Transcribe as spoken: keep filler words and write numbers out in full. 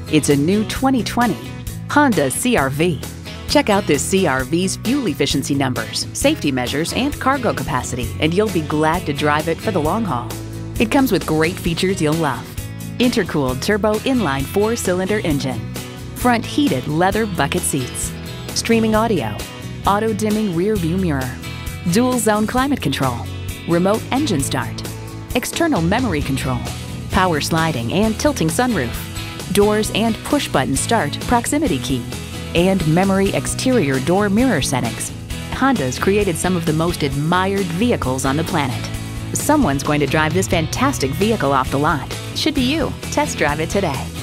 It's a new twenty twenty Honda C R V. Check out this C R V's fuel efficiency numbers, safety measures, and cargo capacity, and you'll be glad to drive it for the long haul. It comes with great features you'll love. Intercooled turbo inline four-cylinder engine, front heated leather bucket seats, streaming audio, auto-dimming rear view mirror, dual zone climate control, remote engine start, external memory control, power sliding and tilting sunroof, doors and push-button start proximity key, and memory exterior door mirror settings. Honda's created some of the most admired vehicles on the planet. Someone's going to drive this fantastic vehicle off the lot. Should be you. Test drive it today.